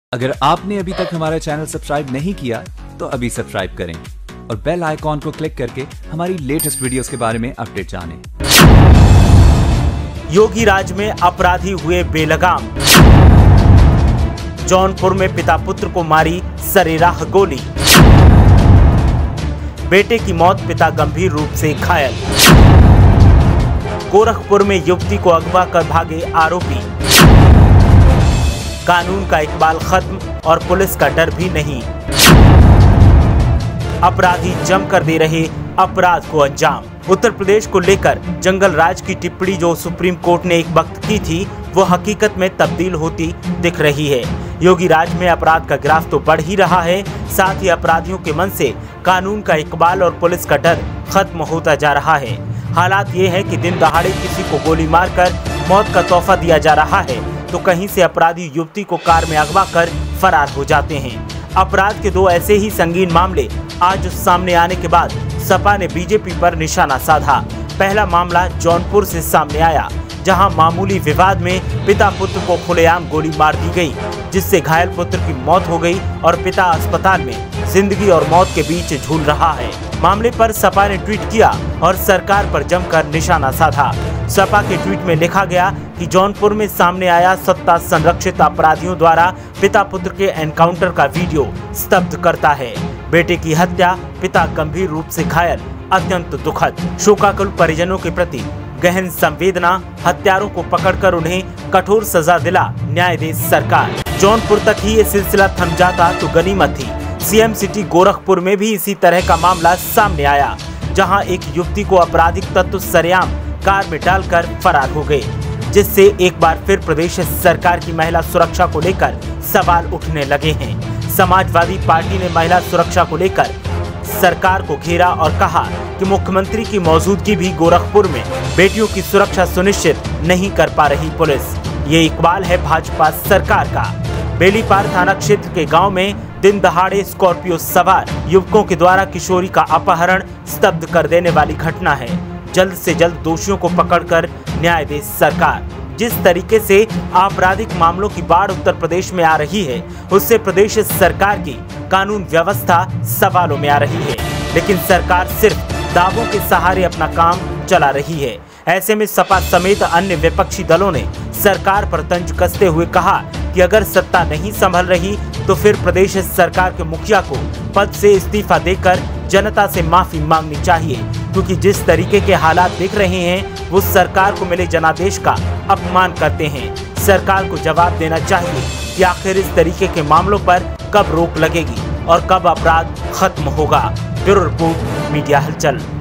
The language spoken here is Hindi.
अगर आपने अभी तक हमारा चैनल सब्सक्राइब नहीं किया तो अभी सब्सक्राइब करें और बेल आइकॉन को क्लिक करके हमारी लेटेस्ट वीडियोस के बारे में अपडेट जानें। योगी राज में अपराधी हुए बेलगाम। जौनपुर में पिता पुत्र को मारी सरेराह गोली। बेटे की मौत, पिता गंभीर रूप से घायल। गोरखपुर में युवती को अगवा कर भागे आरोपी। कानून का इकबाल खत्म और पुलिस का डर भी नहीं। अपराधी जमकर दे रहे अपराध को अंजाम। उत्तर प्रदेश को लेकर जंगल राज की टिप्पणी जो सुप्रीम कोर्ट ने एक वक्त की थी, वो हकीकत में तब्दील होती दिख रही है। योगी राज में अपराध का ग्राफ तो बढ़ ही रहा है, साथ ही अपराधियों के मन से कानून का इकबाल और पुलिस का डर खत्म होता जा रहा है। हालात ये है कि दिन दहाड़े किसी को गोली मारकर मौत का तोहफा दिया जा रहा है, तो कहीं से अपराधी युवती को कार में अगवा कर फरार हो जाते हैं। अपराध के दो ऐसे ही संगीन मामले आज सामने आने के बाद सपा ने बीजेपी पर निशाना साधा। पहला मामला जौनपुर से सामने आया, जहां मामूली विवाद में पिता पुत्र को खुलेआम गोली मार दी गई, जिससे घायल पुत्र की मौत हो गई और पिता अस्पताल में जिंदगी और मौत के बीच झूल रहा है। मामले पर सपा ने ट्वीट किया और सरकार पर जमकर निशाना साधा। सपा के ट्वीट में लिखा गया कि जौनपुर में सामने आया सत्ता संरक्षित अपराधियों द्वारा पिता पुत्र के एनकाउंटर का वीडियो स्तब्ध करता है। बेटे की हत्या, पिता गंभीर रूप से घायल, अत्यंत दुखद। शोकाकुल परिजनों के प्रति गहन संवेदना। हत्यारों को पकड़कर उन्हें कठोर सजा दिला न्याय दे सरकार। जौनपुर तक ही ये सिलसिला थम जाता तो गनीमत थी। सीएम सिटी गोरखपुर में भी इसी तरह का मामला सामने आया, जहां एक युवती को आपराधिक तत्व सरेआम कार में डालकर फरार हो गए, जिससे एक बार फिर प्रदेश सरकार की महिला सुरक्षा को लेकर सवाल उठने लगे हैं। समाजवादी पार्टी ने महिला सुरक्षा को लेकर सरकार को घेरा और कहा कि मुख्यमंत्री की मौजूदगी भी गोरखपुर में बेटियों की सुरक्षा सुनिश्चित नहीं कर पा रही पुलिस। ये इकबाल है भाजपा सरकार का। बेलीपार थाना क्षेत्र के गांव में दिन दहाड़े स्कॉर्पियो सवार युवकों के द्वारा किशोरी का अपहरण स्तब्ध कर देने वाली घटना है। जल्द से जल्द दोषियों को पकड़कर न्याय दे सरकार। जिस तरीके से आपराधिक मामलों की बाढ़ उत्तर प्रदेश में आ रही है, उससे प्रदेश सरकार की कानून व्यवस्था सवालों में आ रही है, लेकिन सरकार सिर्फ दावों के सहारे अपना काम चला रही है। ऐसे में सपा समेत अन्य विपक्षी दलों ने सरकार पर तंज कसते हुए कहा कि अगर सत्ता नहीं संभल रही तो फिर प्रदेश सरकार के मुखिया को पद से इस्तीफा देकर जनता से माफी मांगनी चाहिए, क्योंकि जिस तरीके के हालात दिख रहे हैं वो सरकार को मिले जनादेश का अपमान करते हैं। सरकार को जवाब देना चाहिए कि आखिर इस तरीके के मामलों पर कब रोक लगेगी और कब अपराध खत्म होगा। ब्यूरो रिपोर्ट, मीडिया हलचल।